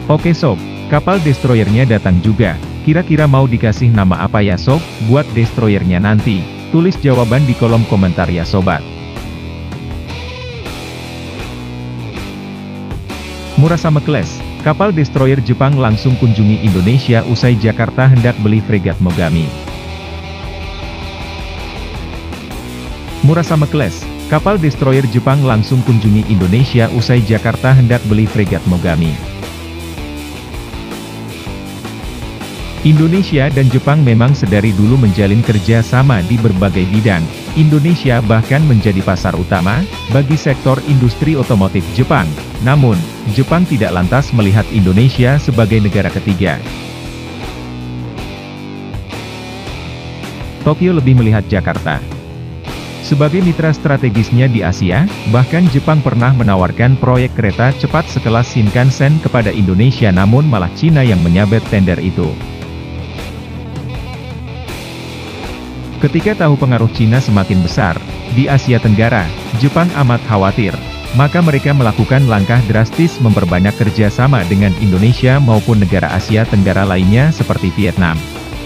Oke sob, kapal destroyernya datang juga. Kira-kira mau dikasih nama apa ya sob, buat destroyernya nanti? Tulis jawaban di kolom komentar ya sobat. Murasame Class, kapal destroyer Jepang langsung kunjungi Indonesia usai Jakarta hendak beli fregat Mogami. Murasame Class, kapal destroyer Jepang langsung kunjungi Indonesia usai Jakarta hendak beli fregat Mogami. Indonesia dan Jepang memang sedari dulu menjalin kerja sama di berbagai bidang. Indonesia bahkan menjadi pasar utama bagi sektor industri otomotif Jepang. Namun, Jepang tidak lantas melihat Indonesia sebagai negara ketiga. Tokyo lebih melihat Jakarta sebagai mitra strategisnya di Asia. Bahkan Jepang pernah menawarkan proyek kereta cepat sekelas Shinkansen kepada Indonesia, namun malah Cina yang menyabet tender itu. Ketika tahu pengaruh Cina semakin besar di Asia Tenggara, Jepang amat khawatir. Maka mereka melakukan langkah drastis memperbanyak kerjasama dengan Indonesia maupun negara Asia Tenggara lainnya seperti Vietnam.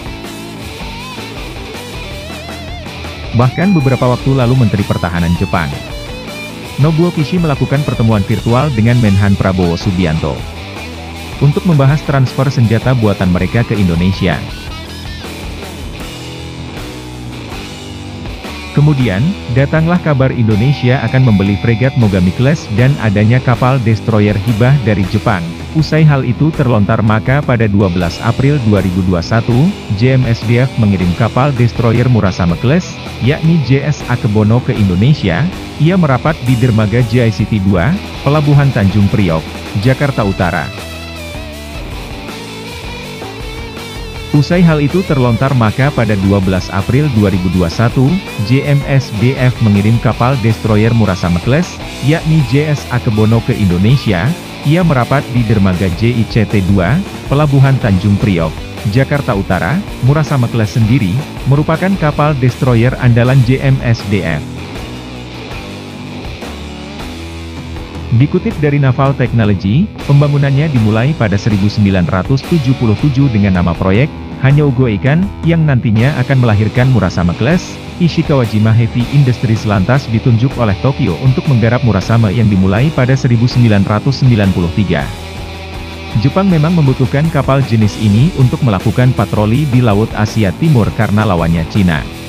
Bahkan beberapa waktu lalu Menteri Pertahanan Jepang, Nobuo Kishi, melakukan pertemuan virtual dengan Menhan Prabowo Subianto untuk membahas transfer senjata buatan mereka ke Indonesia. Kemudian, datanglah kabar Indonesia akan membeli fregat Mogami Class dan adanya kapal destroyer hibah dari Jepang. Usai hal itu terlontar, maka pada 12 April 2021, JMSDF mengirim kapal destroyer Murasame Class, yakni JS Akebono ke Indonesia. Ia merapat di dermaga JICT 2, Pelabuhan Tanjung Priok, Jakarta Utara. Usai hal itu terlontar, maka pada 12 April 2021, JMSDF mengirim kapal destroyer Murasame Class, yakni JS Akebono ke Indonesia. Ia merapat di dermaga JICT 2, Pelabuhan Tanjung Priok, Jakarta Utara. Murasame Class sendiri merupakan kapal destroyer andalan JMSDF. Dikutip dari Naval Technology, pembangunannya dimulai pada 1977 dengan nama proyek Hanyougo Eikan, yang nantinya akan melahirkan Murasame Class. Ishikawajima Heavy Industries lantas ditunjuk oleh Tokyo untuk menggarap Murasame yang dimulai pada 1993. Jepang memang membutuhkan kapal jenis ini untuk melakukan patroli di Laut Asia Timur karena lawannya Cina.